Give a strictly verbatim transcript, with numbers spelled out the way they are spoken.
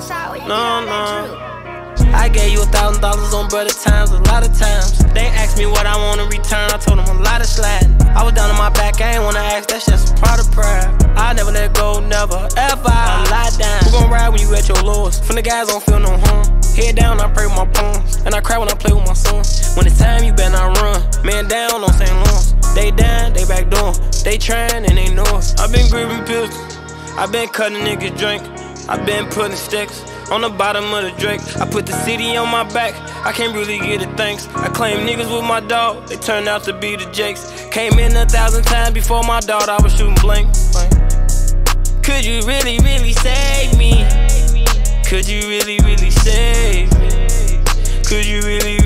No, no. I gave you a thousand dollars on brother times, a lot of times. They asked me what I wanna return, I told them a lot of sliding. I was down on my back, I ain't wanna ask, that's just part of pride. I never let go, never, ever, I lie down. Who gon' ride when you at your lowest? From the guys don't feel no harm. Head down, I pray with my palms, and I cry when I play with my sons. When it's time, you better not run. Man down on Saint Lawrence. They down, they back door. They trying and they know us. I been gripping pistols, I been cutting niggas drink. I been putting sticks on the bottom of the Drake. I put the city on my back, I can't really get it thanks. I claim niggas with my dog, they turned out to be the Jakes. Came in a thousand times before my daughter, I was shooting blank. Could you really, really save me? Could you really, really save me? Could you really,